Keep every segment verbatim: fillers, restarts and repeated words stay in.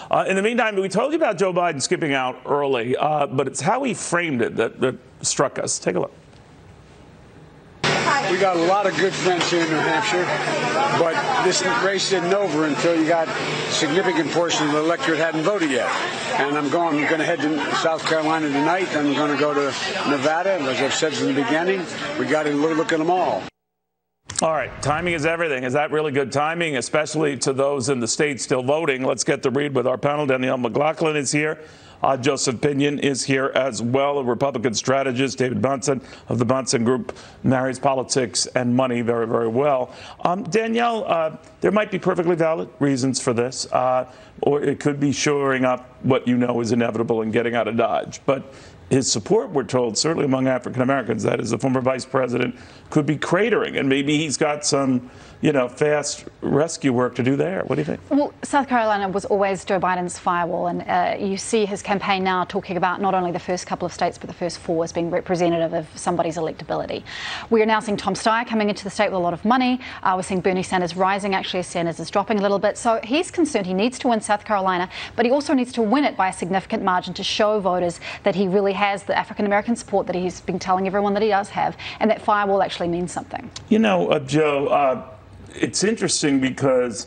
Uh, in the meantime, we told you about Joe Biden skipping out early, uh, but it's how he framed it that, that struck us. Take a look. We got a lot of good friends here in New Hampshire, but this race isn't over until you got a significant portion of the electorate hadn't voted yet. And I'm going, I'm going to head to South Carolina tonight. I'm going to go to Nevada. As I've said from the beginning, we got to look at them all. All right, timing is everything. Is that really good timing, especially to those in the state still voting? Let's get to read with our panel. Danielle McLaughlin is here. Uh, Joseph Pinion is here as well, a Republican strategist. David Bahnsen of the Bahnsen Group marries politics and money very, very well. Um, Danielle, uh, there might be perfectly valid reasons for this, uh, or it could be shoring up what you know is inevitable and getting out of Dodge. But his support, we're told, certainly among African Americans, that is, the former vice president, could be cratering, and maybe he's got some, you know, fast rescue work to do there. What do you think? Well, South Carolina was always Joe Biden's firewall, and uh, you see his campaign now talking about not only the first couple of states, but the first four as being representative of somebody's electability. We are now seeing Tom Steyer coming into the state with a lot of money. Uh, we're seeing Bernie Sanders rising. Actually, Sanders is dropping a little bit. So he's concerned he needs to win South Carolina, but he also needs to win it by a significant margin to show voters that he really has the African American support that he's been telling everyone that he does have, and that firewall actually means something. You know, uh, Joe, uh, it's interesting because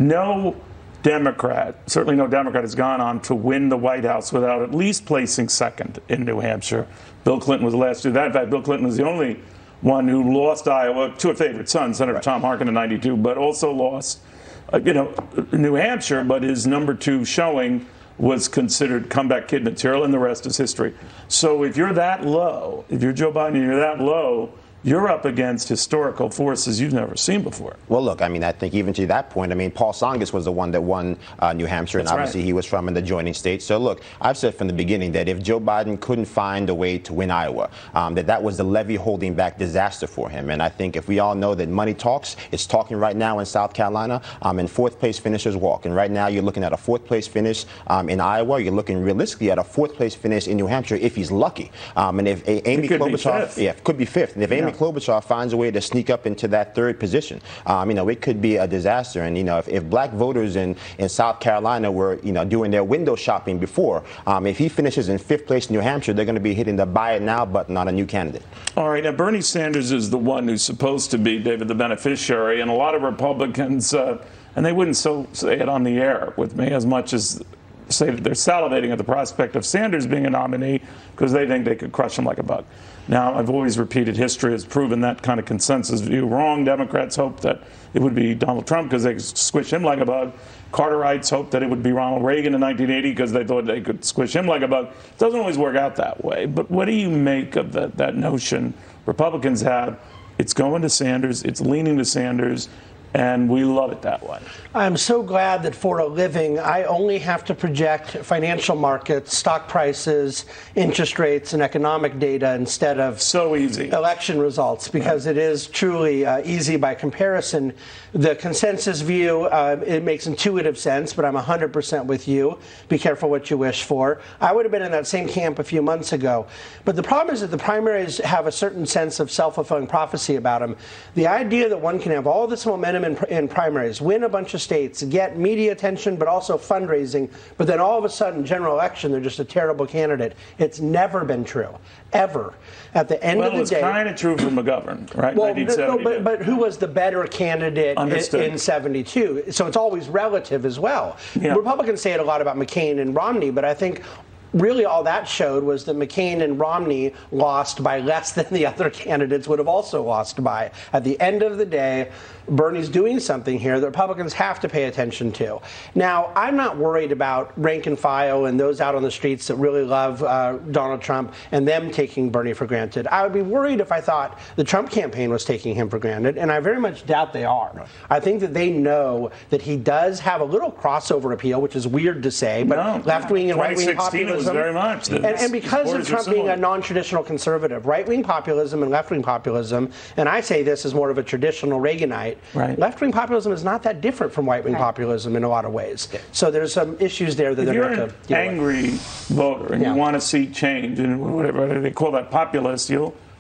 no Democrat, certainly no Democrat, has gone on to win the White House without at least placing second in New Hampshire. Bill Clinton was the last to do that. In fact, Bill Clinton was the only one who lost Iowa to a favorite son, Senator right. Tom Harkin in ninety-two, but also lost, uh, you know, New Hampshire. But his number two showing was considered comeback kid material, and the rest is history. So if you're that low, if you're Joe Biden and you're that low, you're up against historical forces you've never seen before. Well, look, I mean, I think even to that point, I mean, Paul Tsongas was the one that won uh, New Hampshire, That's and obviously right. he was from an adjoining state. So, look, I've said from the beginning that if Joe Biden couldn't find a way to win Iowa, um, that that was the levee holding back disaster for him. And I think if we all know that money talks, it's talking right now in South Carolina, um, and fourth place finishers walk. And right now you're looking at a fourth place finish um, in Iowa. You're looking realistically at a fourth place finish in New Hampshire if he's lucky. Um, and if uh, Amy Klobuchar, yeah, could be fifth. And if Amy yeah. Klobuchar finds a way to sneak up into that third position, um, you know, it could be a disaster. And, you know, if, if black voters in, in South Carolina were, you know, doing their window shopping before, um, if he finishes in fifth place in New Hampshire, they're going to be hitting the buy it now button on a new candidate. All right. Now, Bernie Sanders is the one who's supposed to be, David, the beneficiary. And a lot of Republicans, uh, and they wouldn't so say it on the air with me as much as say that they're salivating at the prospect of Sanders being a nominee because they think they could crush him like a bug. Now, I've always repeated history has proven that kind of consensus view wrong. Democrats hope that it would be Donald Trump because they could squish him like a bug. Carterites hoped that it would be Ronald Reagan in nineteen eighty because they thought they could squish him like a bug. It doesn't always work out that way. But what do you make of that, that notion Republicans have? It's going to Sanders. It's leaning to Sanders. And we love it that way. I'm so glad that for a living, I only have to project financial markets, stock prices, interest rates, and economic data instead of so easy election results, because yeah. it is truly uh, easy by comparison. The consensus view, uh, it makes intuitive sense, but I'm one hundred percent with you. Be careful what you wish for. I would have been in that same camp a few months ago. But the problem is that the primaries have a certain sense of self-fulfilling prophecy about them. The idea that one can have all this momentum In, in primaries, win a bunch of states, get media attention, but also fundraising, but then all of a sudden, general election, they're just a terrible candidate. It's never been true, ever. At the end well, of the it's day, kind of true for McGovern, right? Well, no, but, but who was the better candidate in, in seventy-two? So it's always relative as well. Yeah. Republicans say it a lot about McCain and Romney, but I think really all that showed was that McCain and Romney lost by less than the other candidates would have also lost by. At the end of the day, Bernie's doing something here that Republicans have to pay attention to. Now, I'm not worried about rank and file and those out on the streets that really love uh, Donald Trump and them taking Bernie for granted. I would be worried if I thought the Trump campaign was taking him for granted, and I very much doubt they are. Right. I think that they know that he does have a little crossover appeal, which is weird to say, but no, left-wing and right-wing populism. Was very much. And, and because of Trump being a non-traditional conservative, right-wing populism and left-wing populism, and I say this as more of a traditional Reaganite, right. left-wing populism is not that different from right-wing right. populism in a lot of ways. Yeah. So there's some issues there that if they're you're going an to deal angry with. voter and yeah. you want to see change, and whatever they call that populist, you'll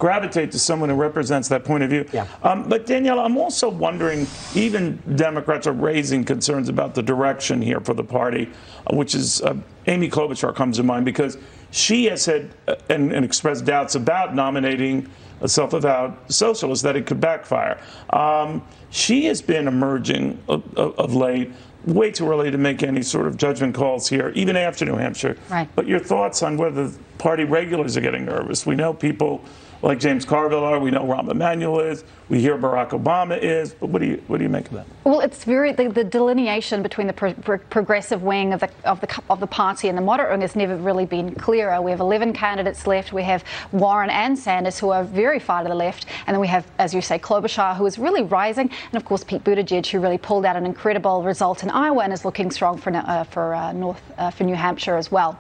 gravitate to someone who represents that point of view. Yeah. Um, but Danielle, I'm also wondering, even Democrats are raising concerns about the direction here for the party, uh, which is uh, Amy Klobuchar comes to mind because she has said uh, and, and expressed doubts about nominating a self-avowed socialist, that it could backfire. Um, she has been emerging of, of, of late. Way too early to make any sort of judgment calls here, even after New Hampshire. Right. But your thoughts on whether the party regulars are getting nervous? We know people like James Carville are. We know Rahm Emanuel is. We hear Barack Obama is. But what do you what do you make of that? Well, it's very the, the delineation between the pro, pro, progressive wing of the of the of the party and the moderate wing has never really been clearer. We have eleven candidates left. We have Warren and Sanders, who are very far to the left, and then we have, as you say, Klobuchar, who is really rising, and of course Pete Buttigieg, who really pulled out an incredible result in Iowa and is looking strong for uh, for uh, North uh, for New Hampshire as well.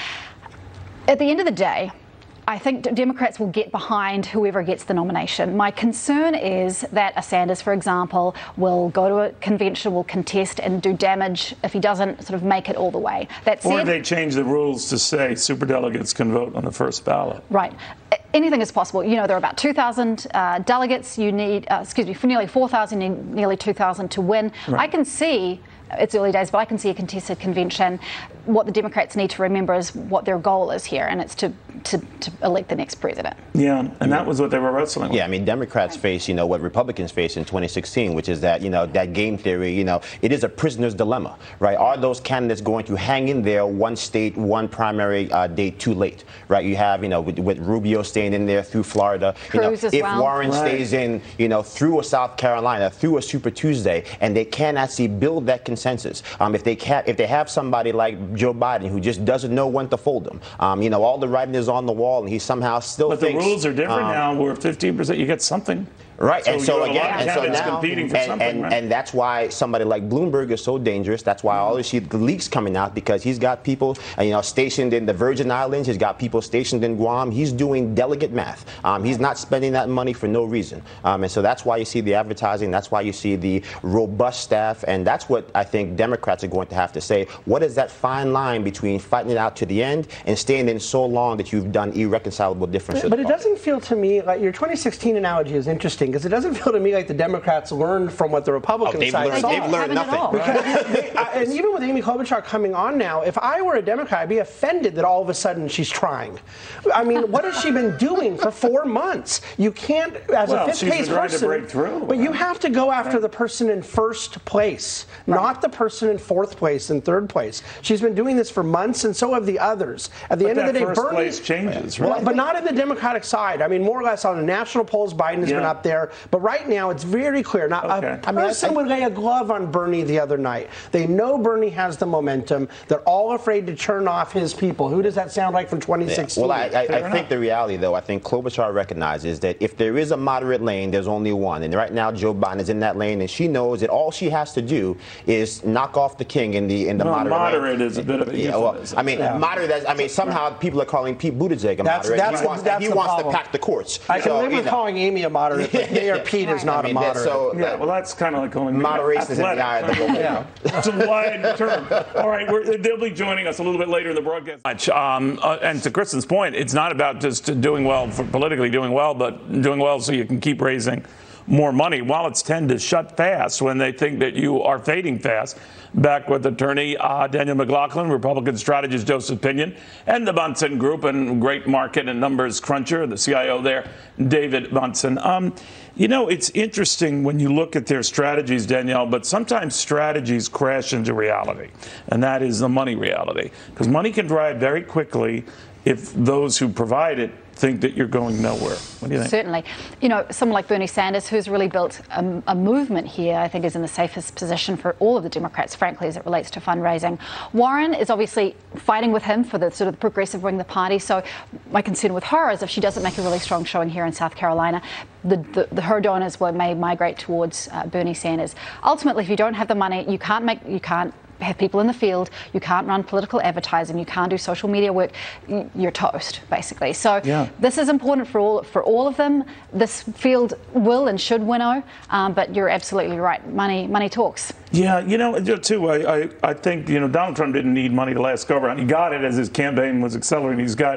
At the end of the day, I think Democrats will get behind whoever gets the nomination. My concern is that a Sanders, for example, will go to a convention, will contest and do damage if he doesn't sort of make it all the way. That said, or they change the rules to say superdelegates can vote on the first ballot. Right. Anything is possible. You know, there are about two thousand uh, delegates. You need, uh, excuse me, for nearly four thousand, you need nearly two thousand to win. Right. I can see, it's early days, but I can see a contested convention. What the Democrats need to remember is what their goal is here, and it's to, to, to elect the next president. Yeah, and that was what they were wrestling with. Yeah, I mean, Democrats face, you know, what Republicans face in twenty sixteen, which is that, you know, that game theory, you know, it is a prisoner's dilemma, right? Are those candidates going to hang in there one state, one primary uh, date too late, right? You have, you know, with, with Rubio staying in there through Florida. You know, Cruz as if well. Warren Right. stays in, you know, through a South Carolina, through a Super Tuesday, and they can actually build that consensus. Um, if they can't, if they have somebody like Joe Biden who just doesn't know when to fold them, um, you know, all the writing is on the wall, and he somehow still But thinks, the rules are different um, now, where fifteen percent, you get something. Right, So and so you have a lot again, of and so candidates now, competing for and, something, and, right? and that's why somebody like Bloomberg is so dangerous. That's why all this the leaks coming out, because he's got people, uh, you know, stationed in the Virgin Islands. He's got people stationed in Guam. He's doing delegate math. Um, he's not spending that money for no reason, um, and so that's why you see the advertising. That's why you see the robust staff, and that's what I think Democrats are going to have to say. What is that fine line between fighting it out to the end and staying in so long that you've done irreconcilable differences? But it doesn't feel to me like your twenty sixteen analogy is interesting, because it doesn't feel to me like the Democrats learned from what the Republican Oh, they've side learned, saw. they've learned Haven't at all. nothing. They- I- and even with Amy Klobuchar coming on now, if I were a Democrat, I'd be offended that all of a sudden she's trying. I mean, what has she been doing for four months? You can't, as Well, a fifth she's been place trying to person, break through. but you have to go after the person in first place, not the person in fourth place and third place. She's been doing this for months, and so have the others. At the But end of the that day, first Bernie, place changes, right? well, but not in the Democratic side. I mean, more or less on the national polls, Biden has Yeah. been up there, but right now it's very clear. Now, Okay. a person would lay a glove on Bernie the other night. They know Bernie has the momentum. They're all afraid to turn off his people. Who does that sound like from twenty sixteen? Well, I, I, I Fair think the reality, though, I think Klobuchar recognizes that if there is a moderate lane, there's only one. And right now, Joe Biden is in that lane, and she knows that all she has to do is knock off the king in the in the No, moderate, moderate lane. is a bit of a yeah, well, euphemism. I mean, Yeah. moderate. As, I mean, somehow people are calling Pete Buttigieg a That's- moderate. that's he the- wants, that's he the wants to problem. pack the courts. I can So, live you with know. calling Amy a moderate, but Mayor Pete is not I mean, a that- moderate. so Yeah, well, that's kind of like calling me Moderation is in the athletic. eye of the beholder. Yeah. It's a wide term. All right, we're, they'll be joining us a little bit later in the broadcast. Um, uh, and to Kristen's point, it's not about just doing well for politically doing well, but doing well so you can keep raising more money. Wallets tend to shut fast when they think that you are fading fast. Back with attorney uh, Daniel McLaughlin, Republican strategist Joseph Pinion, and the Bahnsen Group and great market and numbers cruncher, the C I O there, David Bahnsen. Um, you know, it's interesting when you look at their strategies, Danielle, but sometimes strategies crash into reality, and that is the money reality. Because money can drive very quickly if those who provide it think that you're going nowhere. What do you think? Certainly. You know, someone like Bernie Sanders, who's really built a, a movement here, I think is in the safest position for all of the Democrats, frankly, as it relates to fundraising. Warren is obviously fighting with him for the sort of the progressive wing of the party. So my concern with her is if she doesn't make a really strong showing here in South Carolina, the, the, the her donors will may migrate towards uh, Bernie Sanders. Ultimately, if you don't have the money, you can't make, you can't have people in the field, you can't run political advertising, you can't do social media work, you're toast, basically. So yeah. This is important for all for all of them. This field will and should winnow, um, but you're absolutely right. Money money talks. Yeah, you know, too, I, I, I think, you know, Donald Trump didn't need money to last go around. He got it as his campaign was accelerating. He's got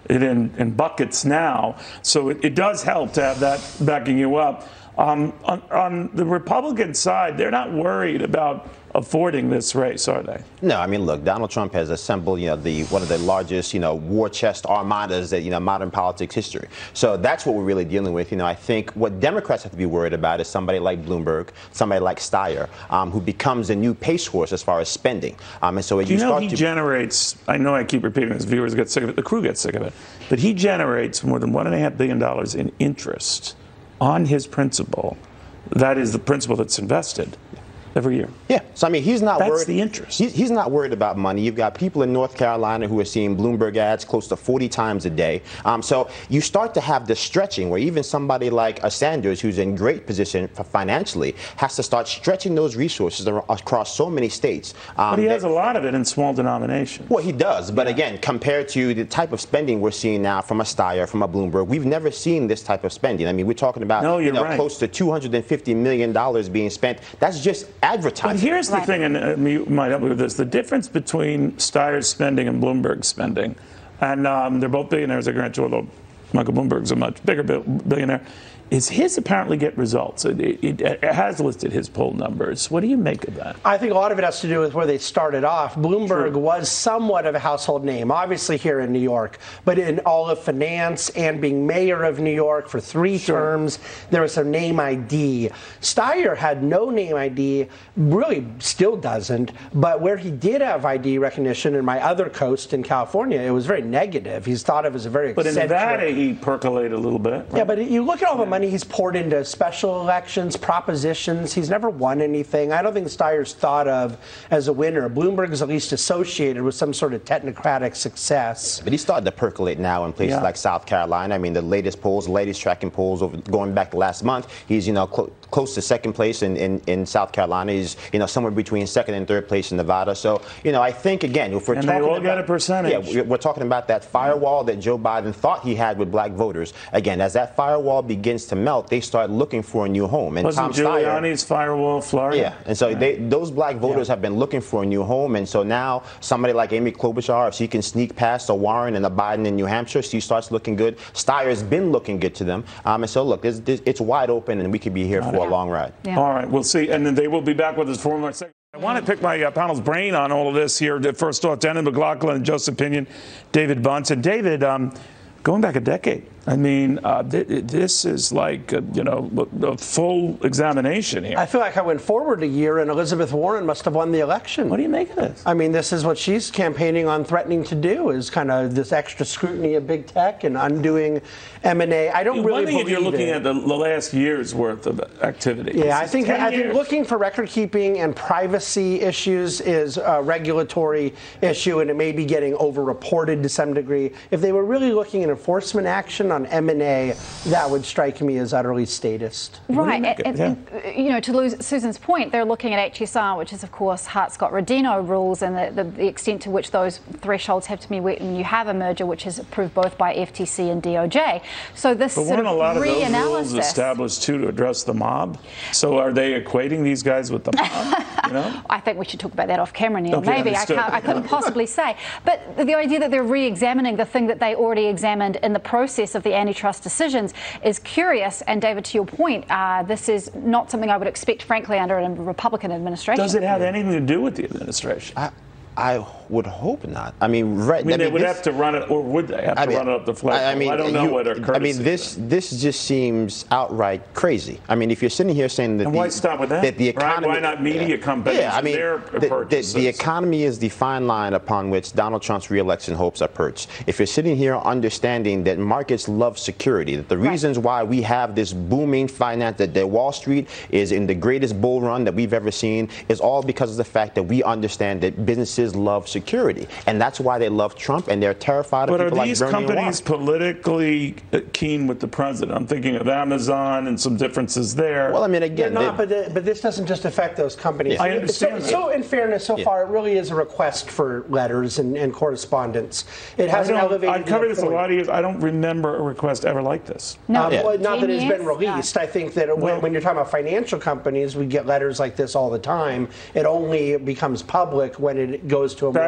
it in, in buckets now. So it, it does help to have that backing you up. Um, on, on the Republican side, they're not worried about affording this race, are they? No, I mean, look, Donald Trump has assembled, you know, the one of the largest, you know, war chest armadas that, you know, modern politics history. So that's what we're really dealing with. You know, I think what Democrats have to be worried about is somebody like Bloomberg, somebody like Steyer, um, who becomes a new pace horse as far as spending. Um, and so when Do you, you know start he to generates, I know I keep repeating this, viewers get sick of it, the crew gets sick of it, but he generates more than one and a half billion dollars in interest on his principal. That is the principal that's invested every year. Yeah, so I mean, he's not That's worried. the interest. He's, he's not worried about money. You've got people in North Carolina who are seeing Bloomberg ads close to forty times a day. Um, so you start to have this stretching where even somebody like a Sanders, who's in great position for financially, has to start stretching those resources across so many states. Um, but he has that, a lot of it in small denominations. Well, he does. But yeah. again, compared to the type of spending we're seeing now from a Steyer, from a Bloomberg, we've never seen this type of spending. I mean, we're talking about no, you know, right. close to two hundred fifty million dollars being spent. That's just advertising. But here's the right. thing, and uh, you might help me with this, the difference between Steyer's spending and Bloomberg's spending, and um, they're both billionaires, I grant you, although Michael Bloomberg's a much bigger billionaire, is his apparently get results. It, it, it has listed his poll numbers. What do you make of that? I think a lot of it has to do with where they started off. Bloomberg True. was somewhat of a household name, obviously here in New York, but in all of finance and being mayor of New York for three sure. terms, there was some name I D. Steyer had no name I D, really still doesn't, but where he did have I D recognition in my other coast in California, it was very negative. He's thought of as a very But eccentric. in Nevada, he percolated a little bit. Right? Yeah, but you look at all the money he's poured into special elections, propositions. He's never won anything. I don't think Steyer's thought of as a winner. Bloomberg is at least associated with some sort of technocratic success. But he's starting to percolate now in places yeah. like South Carolina. I mean, the latest polls, the latest tracking polls over going back to last month, he's, you know, cl- close to second place in, in, in South Carolina. He's, you know, somewhere between second and third place in Nevada. So, you know, I think, again, if we're and talking they all about, get a percentage. Yeah, we're talking about that firewall that Joe Biden thought he had with black voters. Again, as that firewall begins to melt, they start looking for a new home. And Wasn't Tom Giuliani's Steyer, firewall, Florida? Yeah, and so they, those black voters yeah. have been looking for a new home, and so now somebody like Amy Klobuchar, if she can sneak past a Warren and a Biden in New Hampshire, she starts looking good. Steyer's been looking good to them, um, and so look, this, this, it's wide open, and we could be here for yeah. a long ride. Yeah. All right, we'll see, and then they will be back with us for one more second. I want to pick my uh, panel's brain on all of this here. First off, Dennis McLaughlin and Joseph Pinion, David Bahnsen. David, um, going back a decade. I mean, uh, th- this is like, a, you know, a full examination here. I feel like I went forward a year and Elizabeth Warren must have won the election. What do you make of this? I mean, this is what she's campaigning on, threatening to do, is kind of this extra scrutiny of big tech and undoing M and A. I don't yeah, really one thing believe if you're looking it. at the, the last year's worth of activity. Yeah, I think I years. think looking for record keeping and privacy issues is a regulatory issue, and it may be getting over-reported to some degree. If they were really looking at enforcement action on M and A, that would strike me as utterly statist. Right. And, yeah. and, you know, to lose Susan's point, they're looking at H S R, which is, of course, Hart-Scott-Rodino rules, and the, the, the extent to which those thresholds have to be met when you have a merger, which is approved both by F T C and D O J. So this but sort weren't of a lot of those reanalysis. rules established, too, to address the mob? So are they equating these guys with the mob? You know? I think we should talk about that off camera, Neil. Okay, Maybe. I, can't, I couldn't possibly say. But the idea that they're re-examining the thing that they already examined in the process of the antitrust decisions is curious. And David, to your point, uh, this is not something I would expect, frankly, under a Republican administration. Does it have anything to do with the administration? I, I would hope not. I mean, right. I mean, I they mean, would this, have to run it, or would they have I to mean, run it up the flagpole? I, I, mean, I don't know you, what a courtesy I mean, this is. this just seems outright crazy. I mean, if you're sitting here saying that and the, why stop with that? that the economy, right? Why not media yeah, companies? Yeah, I mean, the, the, the economy is the fine line upon which Donald Trump's re-election hopes are perched. If you're sitting here understanding that markets love security, that the right. reasons why we have this booming finance, that, that Wall Street is in the greatest bull run that we've ever seen, is all because of the fact that we understand that businesses love security. And that's why they love Trump, and they're terrified of but people like these Bernie and Warren. companies politically keen with the president? I'm thinking of Amazon and some differences there. Well, I mean, again, not, but, the, but this doesn't just affect those companies. Yeah. I understand. So, so in fairness, so yeah. far, it really is a request for letters and, and correspondence. It hasn't elevated. I've covered this point. a lot of years. I don't remember a request ever like this. No, um, yeah. well, not that it's been Genius? released. No. I think that Well, when, when you're talking about financial companies, we get letters like this all the time. It only becomes public when it goes to a Back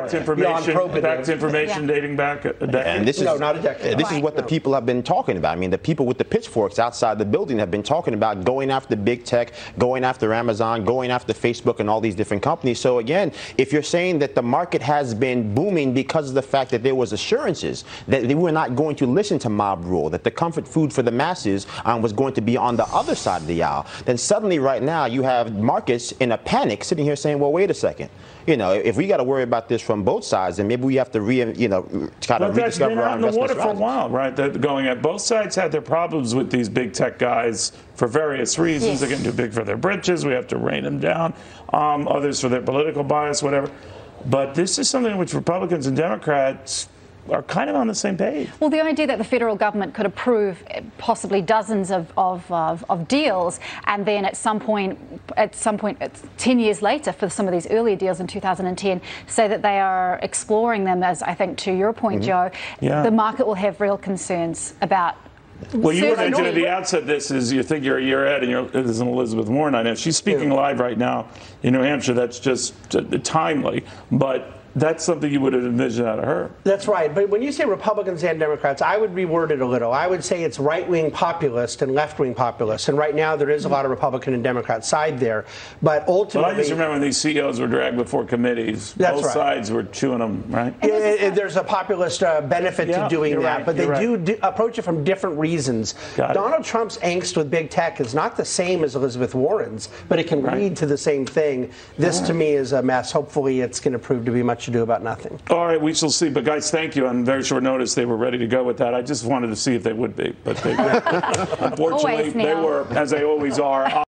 That's information, that's information yeah. dating back a decade. And this is, no, not a decade. This right. is what no. the people have been talking about. I mean, the people with the pitchforks outside the building have been talking about going after big tech, going after Amazon, going after Facebook and all these different companies. So again, if you're saying that the market has been booming because of the fact that there was assurances that they were not going to listen to mob rule, that the comfort food for the masses um, was going to be on the other side of the aisle, then suddenly right now you have markets in a panic sitting here saying, well, wait a second. You know, if we got to worry about this from both sides, then maybe we have to re, you know, try to but that's rediscover been our out in the investment water for a strategies. while, right? That going at both sides had their problems with these big tech guys for various reasons. Yes. They're getting too big for their britches. We have to rein them down. Um, others for their political bias, whatever. But this is something which Republicans and Democrats are kind of on the same page. Well, the idea that the federal government could approve possibly dozens of, of, of, of deals, and then at some point, at some point, ten years later, for some of these earlier deals in two thousand ten, say that they are exploring them, as I think to your point, mm-hmm. Joe, yeah. the market will have real concerns about. Well, you mentioned at the outset this is you think you're a year ahead, and you're, this is Elizabeth Warren. I know she's speaking yeah. live right now in New Hampshire. That's just uh, timely, but that's something you would have envisioned out of her. That's right. But when you say Republicans and Democrats, I would reword it a little. I would say it's right-wing populist and left-wing populist. And right now there is a lot of Republican and Democrat side there. But ultimately... Well, I just remember when these C E Os were dragged before committees. That's Both right. sides were chewing them, right? Yeah, there's a populist uh, benefit yeah, to doing that. right, but they right. do, do approach it from different reasons. Got Donald it. Trump's angst with big tech is not the same as Elizabeth Warren's, but it can right. lead to the same thing. This, right. to me, is a mess. Hopefully it's going to prove to be much ado about nothing. All right, we shall see. But guys, thank you. On very short notice, they were ready to go with that. I just wanted to see if they would be, but they weren't. Unfortunately, Always, they were, as they always are.